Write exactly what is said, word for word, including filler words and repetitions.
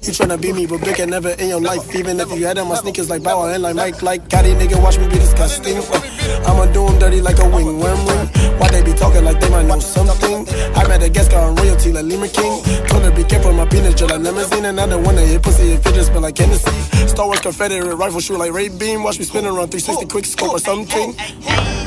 You tryna be me, but big and never in your life. Even if you had on my sneakers like Bow and like Mike, like Gotti, nigga, watch me be disgusting. Uh, I'ma do them dirty like a wing worm ring. Why they be talking like they might know something? I met a guest car on royalty like Lima King. Told her be careful, my penis gel I never seen. And I don't wanna hit pussy if it just smell like Hennessy. Star Wars Confederate rifle shoot like Ray Beam. Watch me spin around three sixty quick scope or something.